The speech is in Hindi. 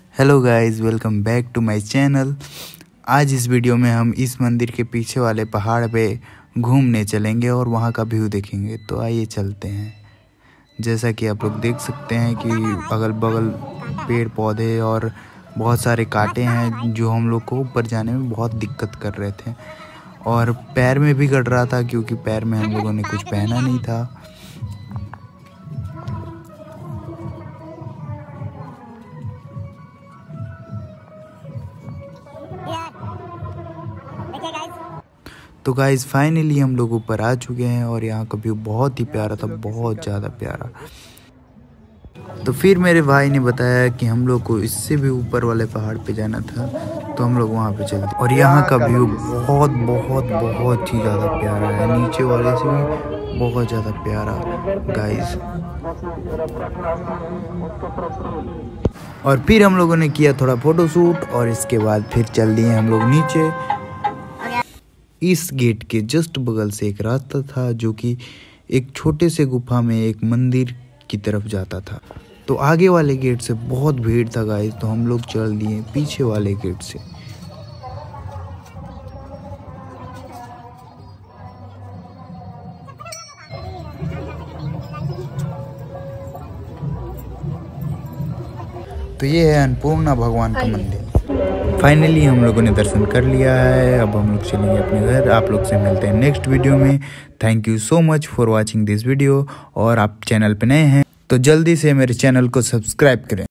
Hello guys, welcome back to my channel. आज इस वीडियो में हम इस मंदिर के पीछे वाले पहाड़ पे घूमने चलेंगे और वहाँ का व्यू देखेंगे। तो आइए चलते हैं। जैसा कि आप लोग देख सकते हैं कि अगल बगल पेड़ पौधे और बहुत सारे कांटे हैं जो हम लोग को ऊपर जाने में बहुत दिक्कत कर रहे थे और पैर में भी गड़ रहा था क्योंकि पैर में हम लोगों ने कुछ पहना नहीं था। तो गाइस फाइनली हम लोग ऊपर आ चुके हैं और यहाँ का व्यू बहुत ही प्यारा था, बहुत ज़्यादा प्यारा। तो फिर मेरे भाई ने बताया कि हम लोग को इससे भी ऊपर वाले पहाड़ पे जाना था, तो हम लोग वहाँ पे चलते। और यहाँ का व्यू बहुत बहुत बहुत ही ज़्यादा प्यारा है, नीचे वाले से भी बहुत ज़्यादा प्यारा गाइस। और फिर हम लोगों ने किया थोड़ा फोटोशूट और इसके बाद फिर चल दिए हम लोग नीचे। इस गेट के जस्ट बगल से एक रास्ता था जो कि एक छोटे से गुफा में एक मंदिर की तरफ जाता था। तो आगे वाले गेट से बहुत भीड़ था गाइस, तो हम लोग चल दिए पीछे वाले गेट से। तो ये है अन्नपूर्णा भगवान का मंदिर। फाइनली हम लोगों ने दर्शन कर लिया है, अब हम लोग चलेंगे अपने घर। आप लोग से मिलते हैं नेक्स्ट वीडियो में। Thank you so much for watching this video. और आप चैनल पे नए हैं तो जल्दी से मेरे चैनल को सब्सक्राइब करें।